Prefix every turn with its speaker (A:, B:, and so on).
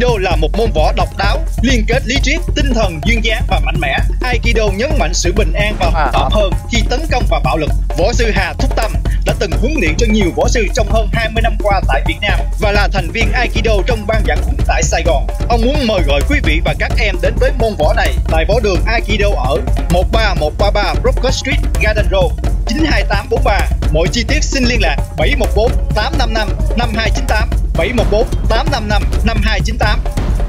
A: Aikido là một môn võ độc đáo, liên kết lý triết, tinh thần duyên dáng và mạnh mẽ. Aikido nhấn mạnh sự bình an và hòa hợp hơn khi tấn công và bạo lực. Võ sư Hà Thúc Tâm đã từng huấn luyện cho nhiều võ sư trong hơn 20 năm qua tại Việt Nam và là thành viên Aikido trong ban giảng huấn tại Sài Gòn. Ông muốn mời gọi quý vị và các em đến với môn võ này tại võ đường Aikido ở 13133 Broker Street, Garden Road, 92843. Mọi chi tiết xin liên lạc 714 855 5298, 714 855 5298.